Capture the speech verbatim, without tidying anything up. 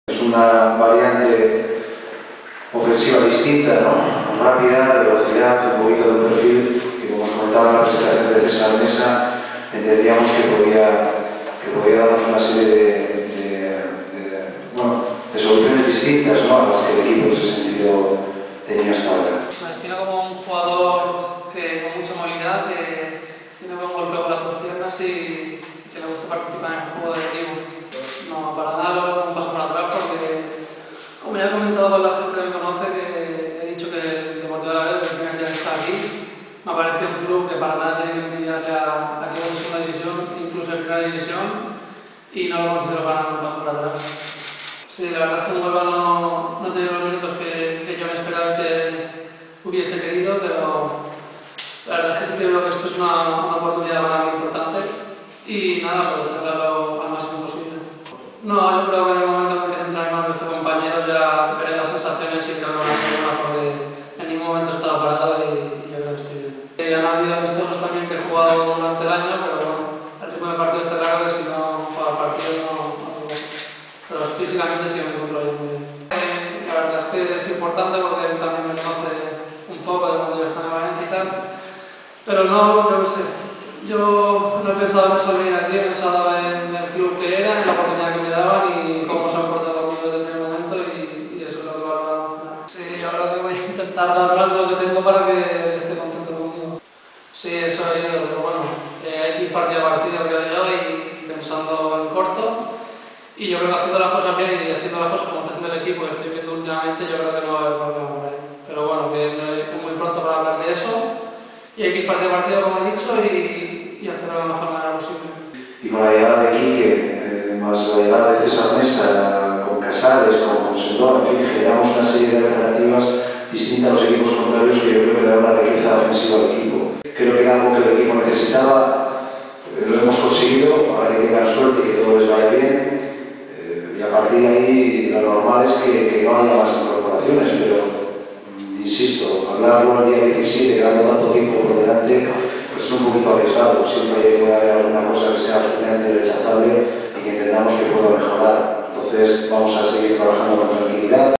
Es una variante ofensiva distinta, ¿no? Rápida, de velocidad, un poquito de perfil, que como os comentaba en la presentación de César Mesa, entendíamos que podía, que podía darnos una serie de, de, de, bueno, de soluciones distintas, ¿no?, a las que el equipo en ese sentido tenía hasta ahora. Me defino como un jugador que, con mucha movilidad, que tiene buen golpeo con las dos piernas y que le gusta participar en el juego de equipo. No, para nada lo veo como un paso para atrás porque, como ya he comentado con la gente que me conoce, que he dicho que el Deportivo de la Vega, el primer día que está aquí, me parece un club que para nada tiene que envidiarle a, a que en segunda división, incluso en primera división, y no lo considero para nada un paso para atrás. Sí, la verdad es que un Huelva no, no ha tenido los minutos que, que yo me esperaba que hubiese querido, pero la verdad es que sí que creo que esto es una, una oportunidad muy importante y nada, aprovecharla al máximo posible. No, yo creo que en el momento que empiece a entrar más nuestro compañero ya veré las sensaciones y creo que van a ser buenas porque en ningún momento he estado parado y, y yo creo que estoy bien. Eh, han habido amistosos también que he jugado durante el año, pero bueno, el ritmo de partido está claro que si no juega partido no, no juego. Pero físicamente sí me encuentro bien muy bien. Eh, la verdad es que es importante porque él también me conoce un poco de cuando yo estaba en Valencia y tal, pero no, yo qué sé. Yo no he pensado en eso venir aquí, he pensado en el club que era, en la oportunidad que me daban y cómo se han portado conmigo desde el primer momento y, y eso es lo que valoro. Sí, yo creo que voy a intentar dar lo que tengo para que esté contento conmigo. Sí, eso he ido, pero bueno, eh, hay que ir partido a partido, creo yo, y pensando en corto. Y yo creo que haciendo las cosas bien y haciendo las cosas como está haciendo el equipo que estoy viendo últimamente, yo creo que no va a haber problema por ahí. Pero bueno, que es muy pronto para hablar de eso y hay que ir partido a partido, como he dicho, y, y hacerlo de la mejor manera posible. Y con la llegada de Quique, eh, más la llegada de César Mesa, con Casares, con Consendón, en fin, generamos una serie de alternativas distintas a los equipos contrarios que yo creo que le da una riqueza ofensiva al equipo. Creo que era algo que el equipo necesitaba, eh, lo hemos conseguido, ahora que tengan suerte y que todo les vaya bien. Y a partir de ahí lo normal es que, que no haya más incorporaciones, pero insisto, hablarlo el día diecisiete, quedando tanto tiempo por delante, pues es un poquito arriesgado. Siempre puede haber alguna cosa que sea absolutamente rechazable y que entendamos que pueda mejorar. Entonces vamos a seguir trabajando con tranquilidad.